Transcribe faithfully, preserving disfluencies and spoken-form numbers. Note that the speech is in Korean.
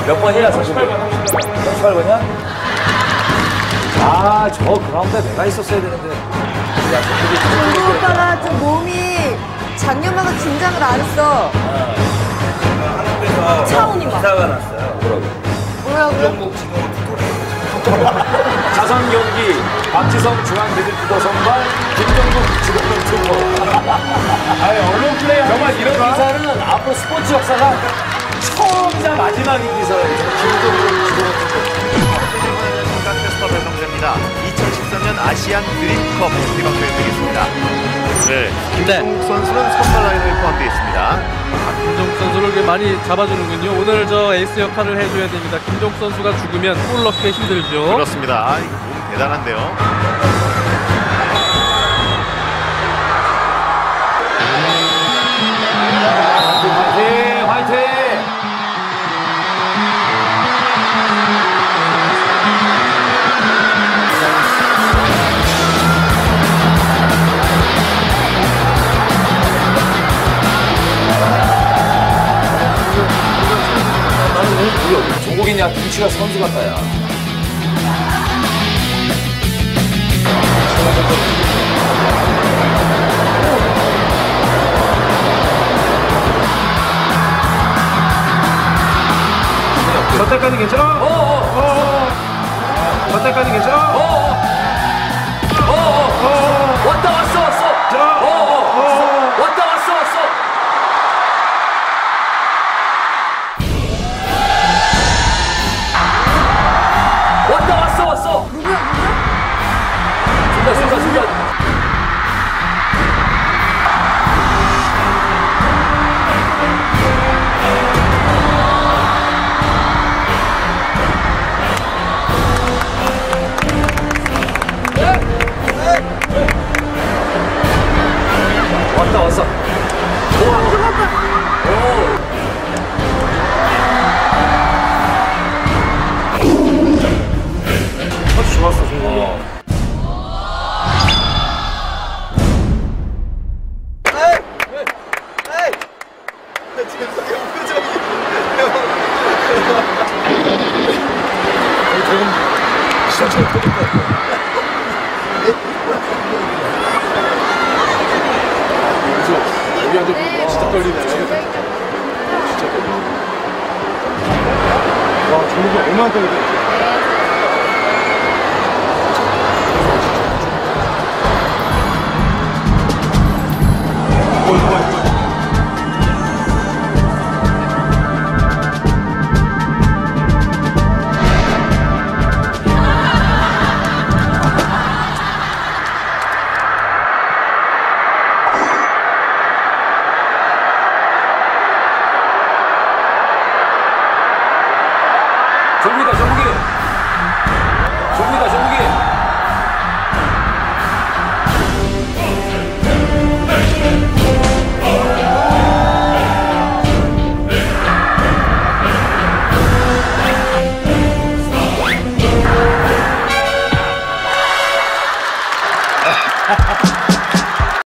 몇 번이야, 삼십팔 번. 삼십팔 번이야? 아, 저 그라운드에 내가 있었어야 되는데. 야, 준호 오빠가 좀 몸이 작년만큼 긴장을 안 했어. 한국에서 차원이 막. 기사가 났어요. 뭐라고? 뭐라고요? 김종국 지금 자선 경기 박지성 중앙 미드필더 선발 김정국 지도권 투포. 아니 언론 플레이 정말 이런 기사는 앞으로 스포츠 역사가 처음이자 마지막인 기사예요. 김정국 지도권 투포. 팟캐스터 배성재입니다. 이천십삼 년 아시안 드림컵 개막전이 되겠습니다. 네, 김종국 선수는 선발 라인에 포함되어 있습니다. 김종국 선수를 많이 잡아주는군요. 오늘 저 에이스 역할을 해줘야 됩니다. 김종국 선수가 죽으면 골 넣기 힘들죠. 그렇습니다. 아, 이거 몸 대단한데요. 화이팅! 화이팅! 종국이냐 둥치가 선수 같다 야. 저때까지 괜찮아? 어어어 저때까지 괜찮아? 어어어 왔다 왔어 왔어 어어어 왔다 왔어 왔어 왔다 왔어 왔어 누구야, 누구야? 순간 순간 순간 왔다 왔어 아주 좋았어 종국이. 네. 진짜 떨리네. 진짜 떨리네. 와 종국이 얼마나 떨리네.